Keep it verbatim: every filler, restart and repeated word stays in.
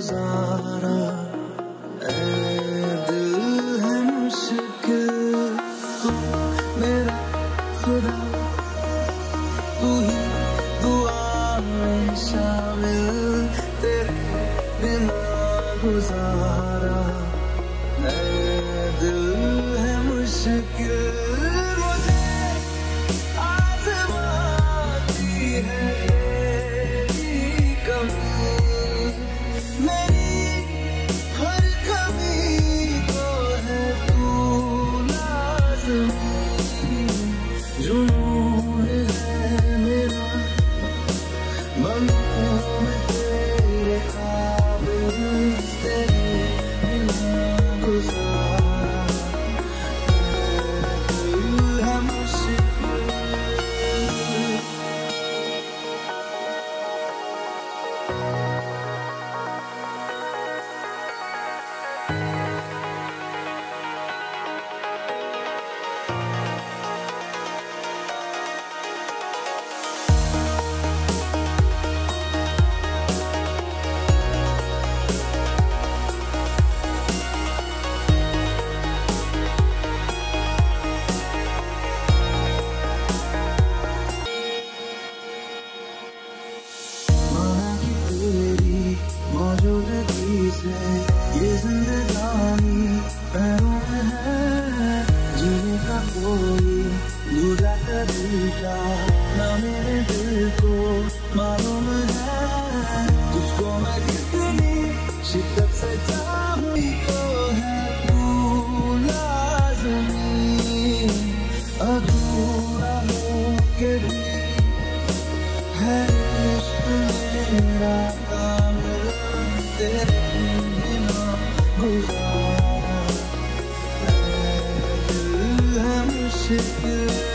गुजारा। ऐ दिल है मुश्किल तू मेरा खुदा, तू ही दुआ में शामिल, तेरे बिना गुजारा। ऐ दिल है मुश्किल मुझे आज़माती है तेरी कमी, मेरी हर कमी को है तू लाज़मी। जुनून है मेरा बनूं मैं तेरे काबिल, तेरे बिना गुजारा। दिल है मुश्किल मौजूदगी से ये जिंदगानी पैरों में है, जीने का कोई दूसरा तरीका ना मेरे दिल को मालूम है। तुझको मैं कितनी शिद्दत से चाहूं तो है तू लाज़मी, अधूरा हो के भी है इश्क मेरा कामिल, तेरे बिना गुजारा। ऐ दिल है मुश्किल